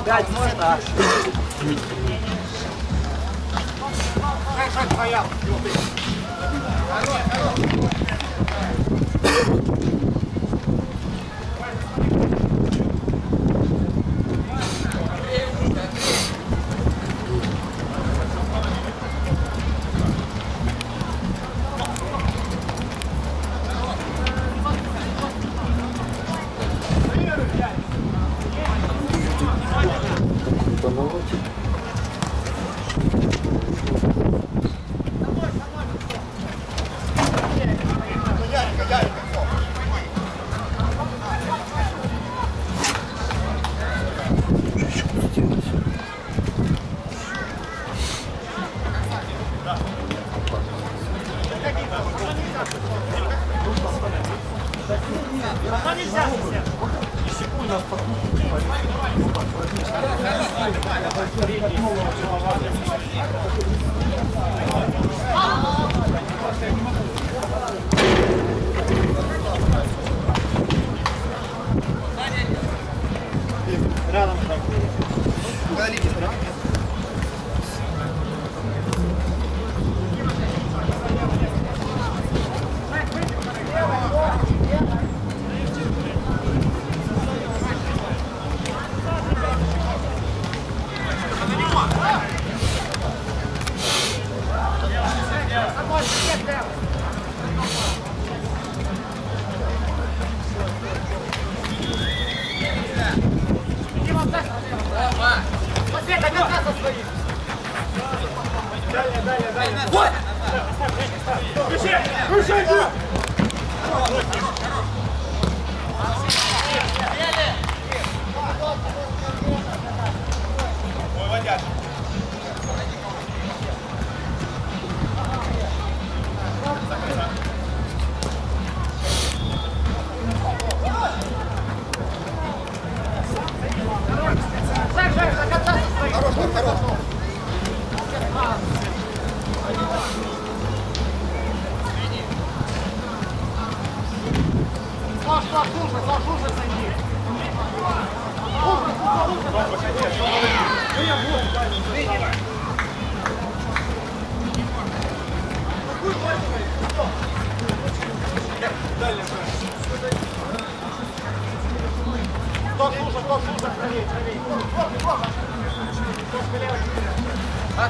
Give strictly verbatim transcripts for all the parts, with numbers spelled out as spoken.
Пять можно. Шаг твоя. Хорош, хорош. Рядом. Удалите. Кто служит, кто служит, правее, правее. Кто слева, а?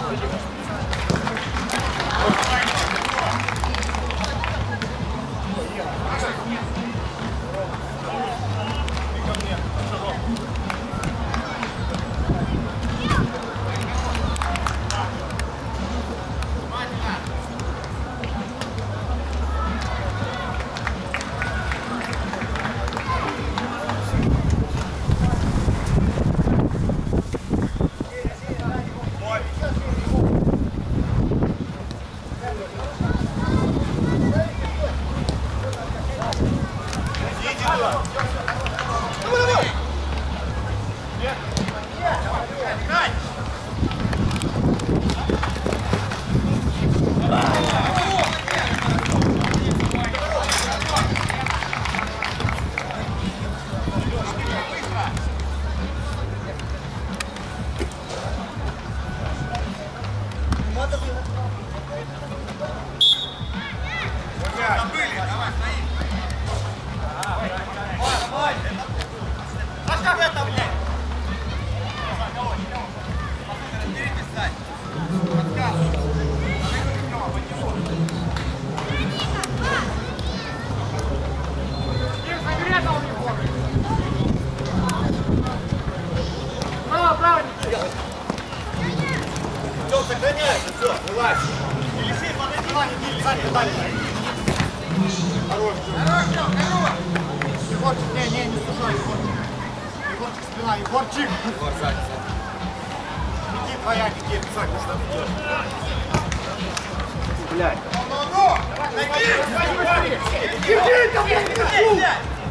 Сохраняется, все, вылазь. Елисей, подойди, Елисей, дальше. Хорош, хорош, хорош. Егорчик, не, не, не слушай, Егорчик. Егорчик, спина, Егорчик. Егор, сзади, сзади. Иди, твоя, Никит, Саня, что ты делаешь? Блядь. Ну-ну-ну! Найди! Иди, там, я не хочу!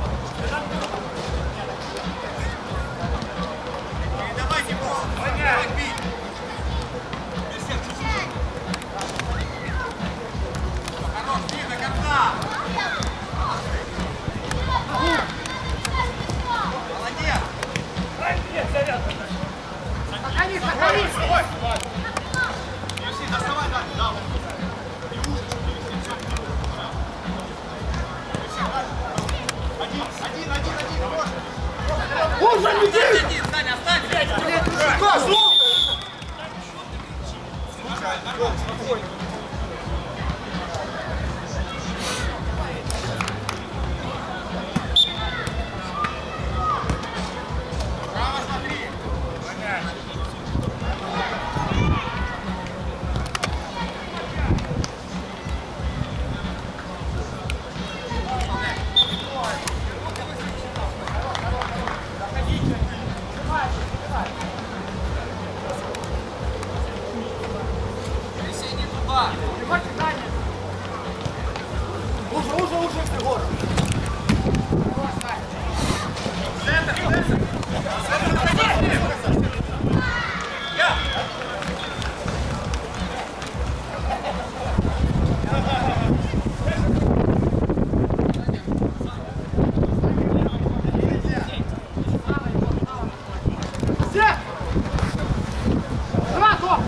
Давай его! Давай бить! Хорош, бей до конца! Молодец! Молодец! Уже Никита! Саня, останься! Спокойно. Уже, уже, уже, Егор! Центр, центр! Я! Все! Два, топ!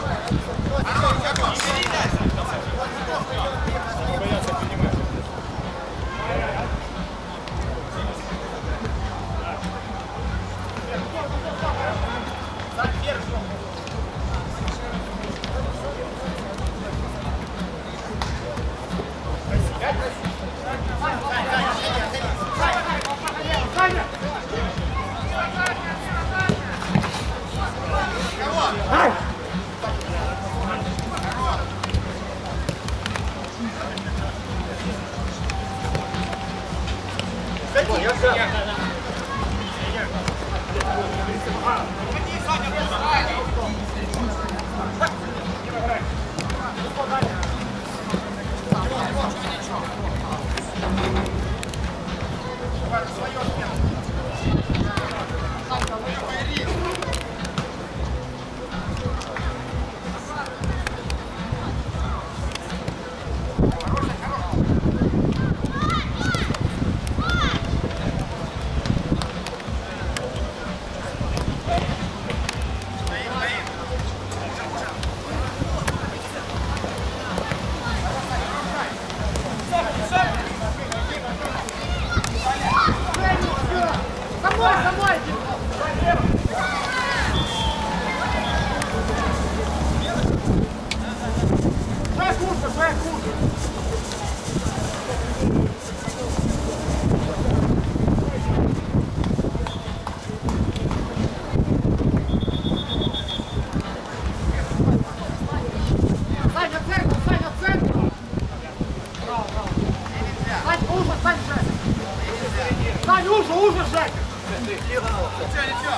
Сань, уже, уже, Жек! Ничего, ничего.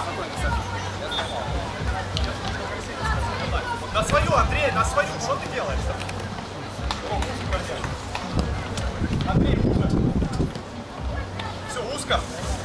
На свою, Андрей, на свою, что ты делаешь? Андрей, уже. Все, узко.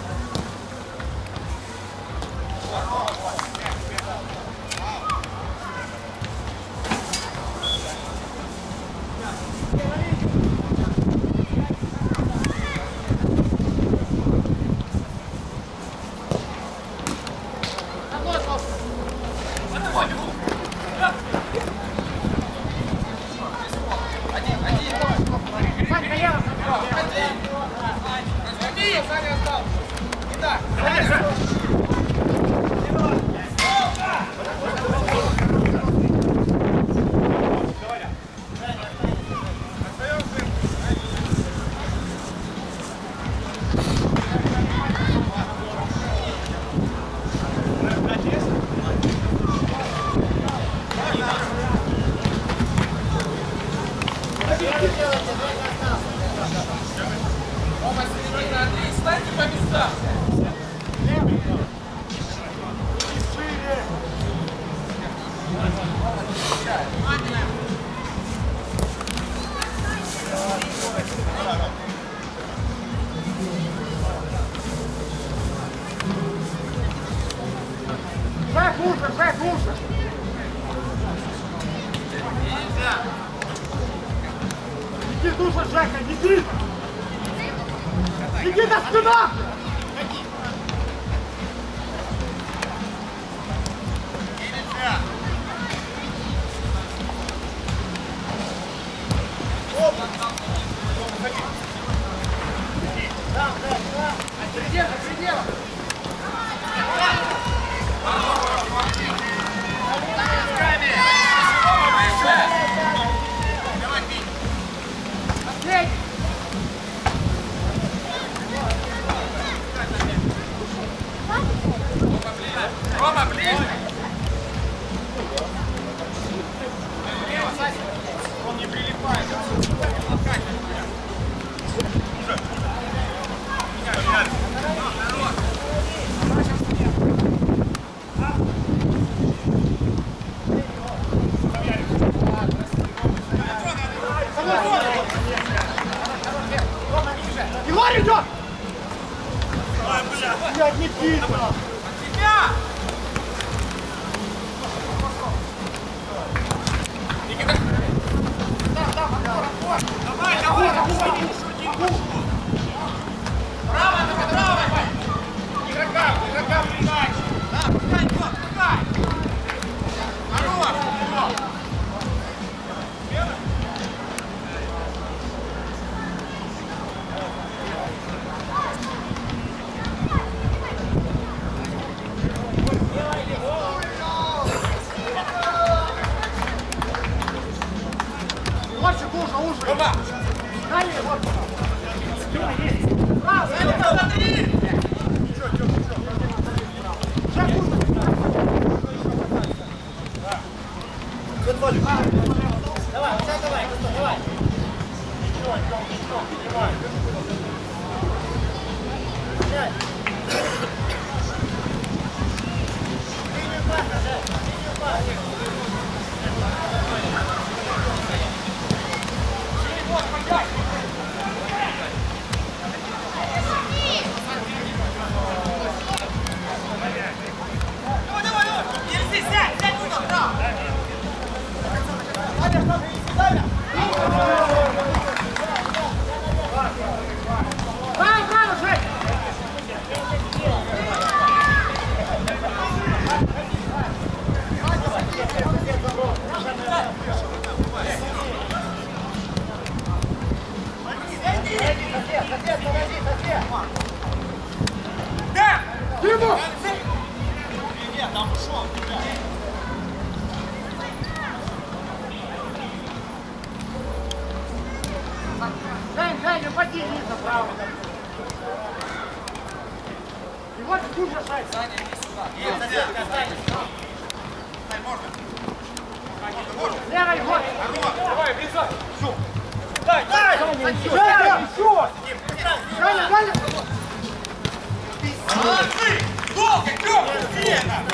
Станьте по местам! Жек, уже, Жек, уже! Никит, уже, Жека, Никит! Никита, спина! Там, да, да. Предел, предел! Рома, ближе! Он не прилипает. Егор идет! Ой, бля! Блядь, не видно! Тебя! Никита! Давай, давай, давай! Браво, давай, браво! Игрокам, игрокам передачи! Да, пускай, идет, пускай! Хорош! Больше, кушай, уши! Рома! Далее, вот! Давай, давай, давай! Давай, давай, давай! Держи, сядь, сядь туда, браво! Браво, браво, Жень! Да! Дима! Нет, там ушел, Жень, Жень, упади, Лиза, право. И вот кушай, Жень. Саня, иди сюда. Нет, Саня, Саня. Сань, можно? Можно, можно. Левый, вот. Давай, влезай. Все. Дай, дай! Женя, еще! Женя, Женя! Молодцы! Долго, Тёма, сильно!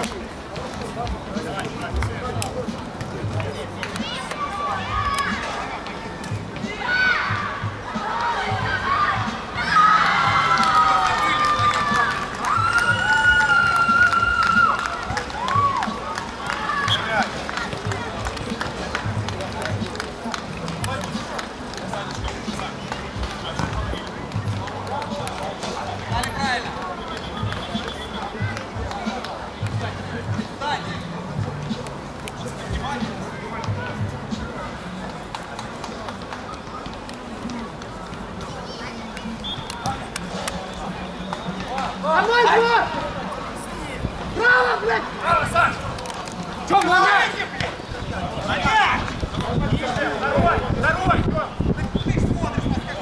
Дали правильно. Дай. Давай, Жень! Браво, блядь! Браво, Саш! Тём, ногай! Ногай! Второй, второй! Ты смотришь,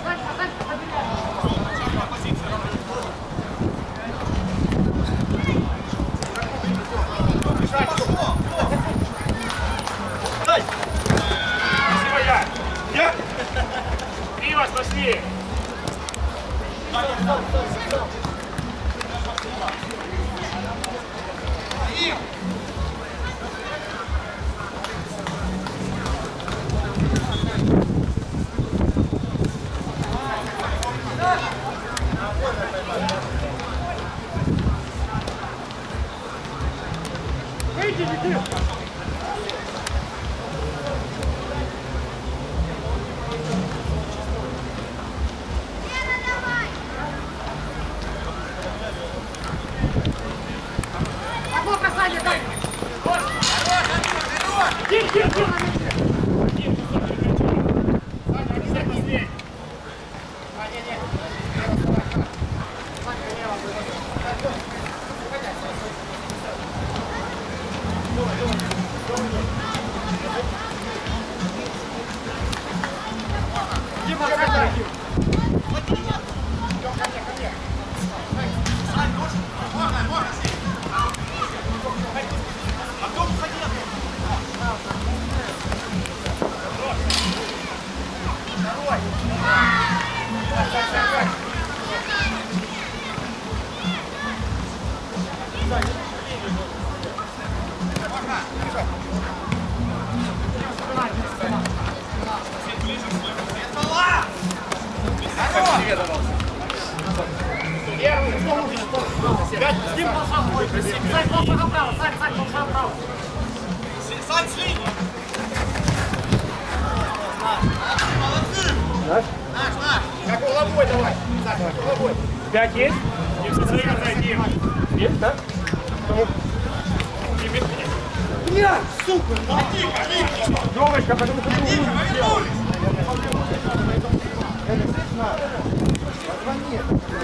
Дай! Спасибо, я! Я? Пиво, спасли! Выйди, Никита! Одно касание дай! Тихо, тихо, тихо, на месте! Саня, обязательно слей! А, не, не. Саня, лево. Дима, отдай! Можно, можно сесть. Артем, уходи, Артем. Второй. Сань, полшага вправо, Сань, Сань, полшага вправо. Сань, с линии. Молодцы. Наш? Наш, наш. Как угловой давай. Сань, как угловой. Пять есть? Есть, да? Нет, сука! Тихо, тихо. Девочка, потому что ты Тихо, повернулись. Позвони.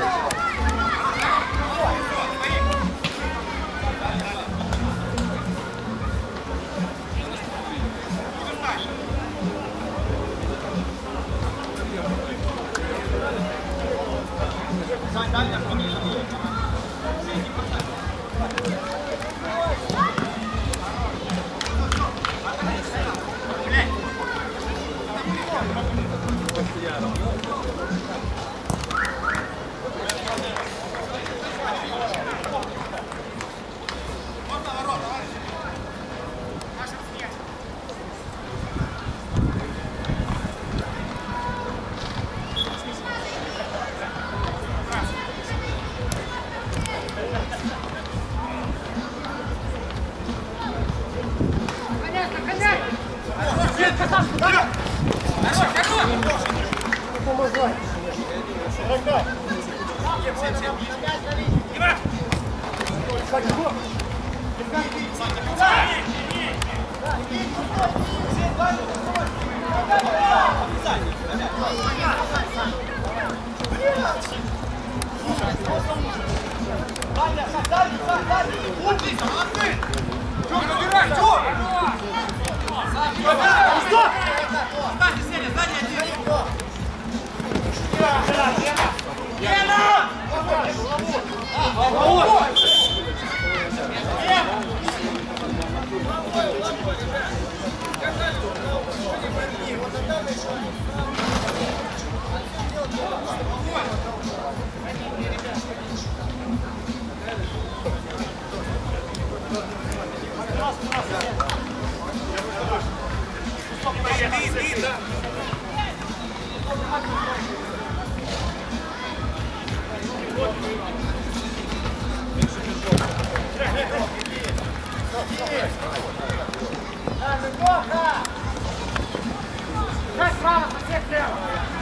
Шаг справа, сосед слева.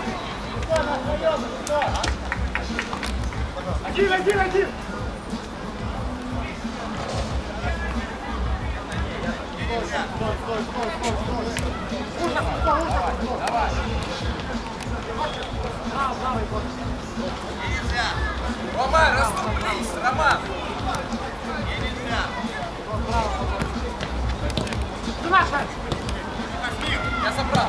Один, один, один. Стой, стой, стой, стой, стой. Ужас, стой, ужас. Давай. Право, право, Егор. Нельзя. Роман, расступись, Роман! Нельзя. Туда, Сань. Я собрал.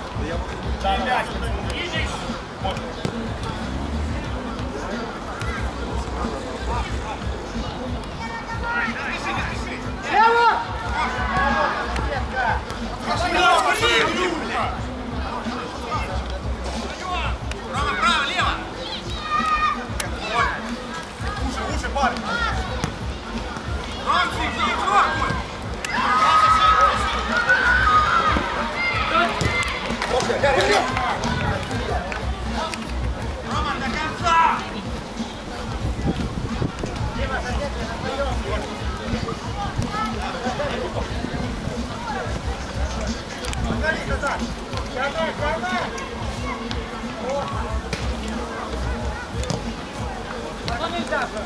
Лево! Рома, право, лево. Уши, уши, парень. Ромчик, иди, Ромку. Рома, до конца. Погоди, Казан. Давай, давай. Ну нельзя же.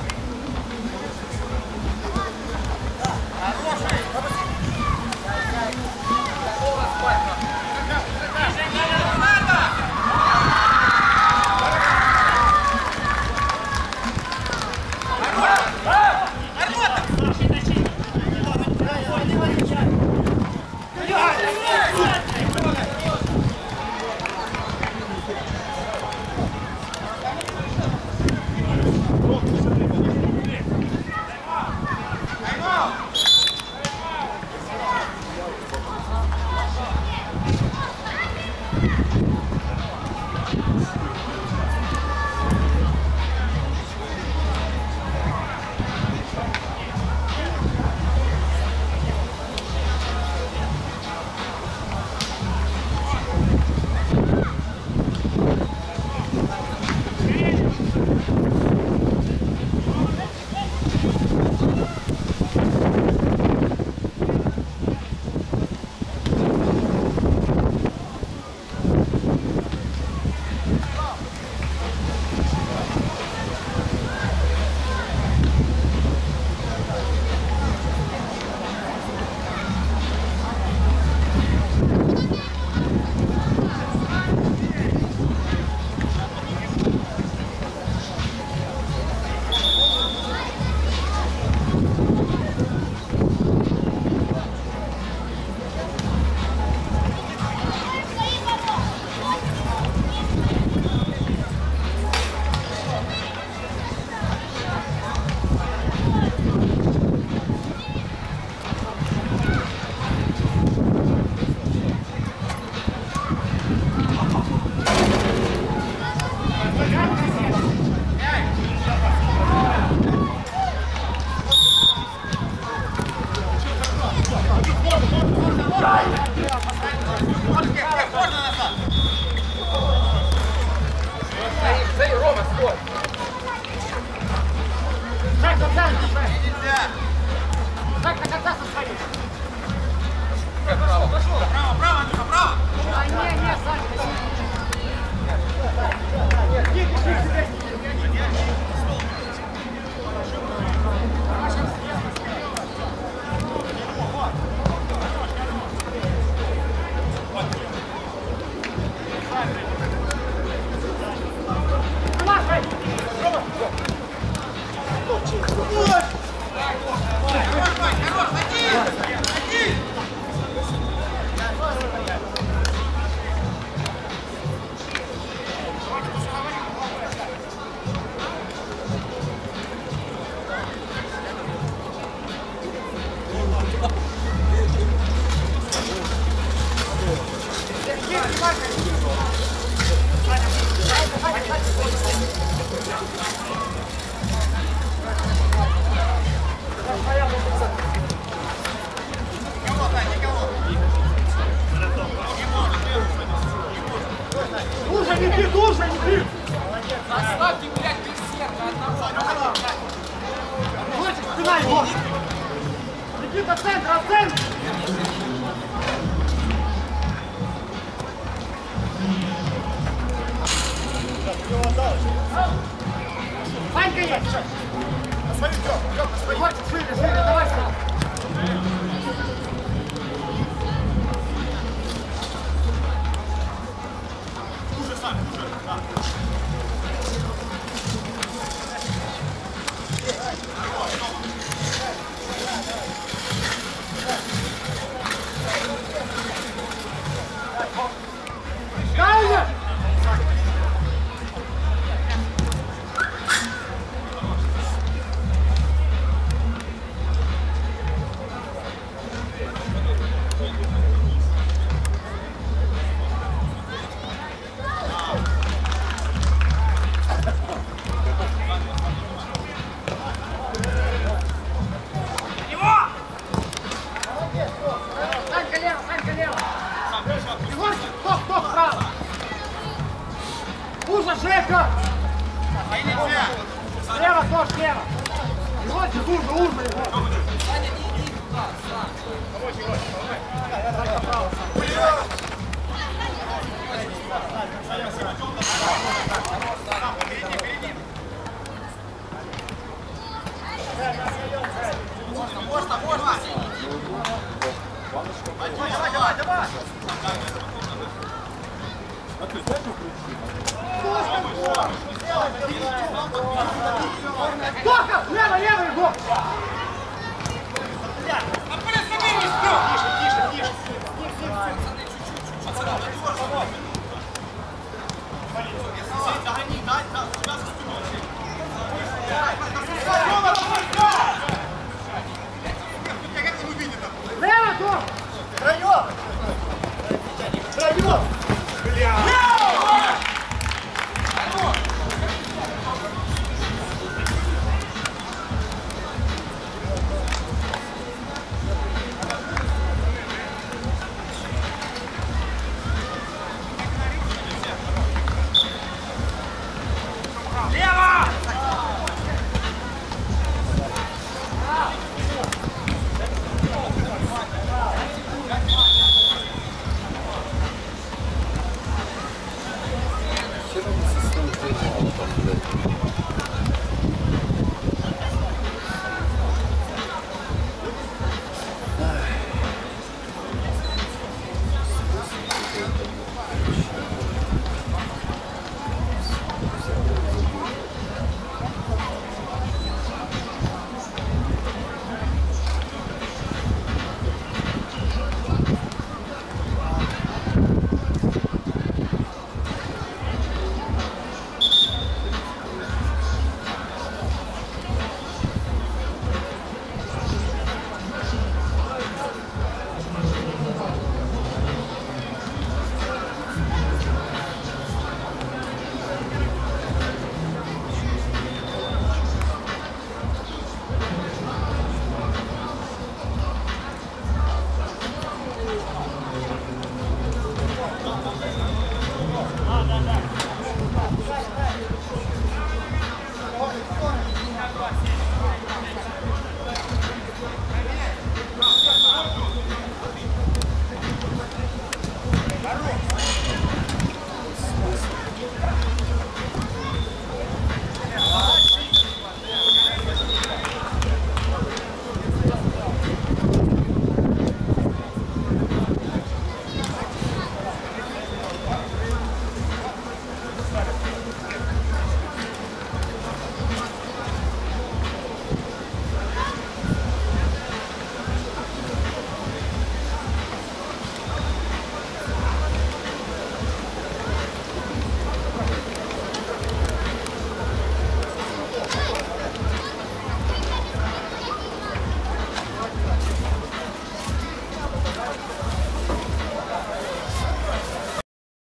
Так, до конца состоит. Право. Право, право, Андрюха, право! А, не, не, Саня. Хорош, Вань, хорош, один! Один! Никого, Сань, никого! Уже не бит, уже не бит! Оставьте, блядь, берсерка одного. Мальчик, спина его! Никита, центр, от центра! Санька есть. На свою, Тём, Тём, на свою! Егорчик, шире, шире, давай сюда. Уже сам, уже, да. Дальше. Санька лево, Санька лево. Егорчик, топ, топ, право. Уже, Жека. Ай, нельзя! Слева, тоже слева. Егорчик, уже, уже, Егор. Саня, не иди туда, Сань. Впереди, впереди! Можно, можно, можно! Давай, давай, давай! Тока, лево, лево, Егор. А блин, забей, не спёр! Тише, тише, тише! Догони, дай, да, сюда за спиной. Как он увидит это? Лево, Том. Втроём! Втроём! Бля!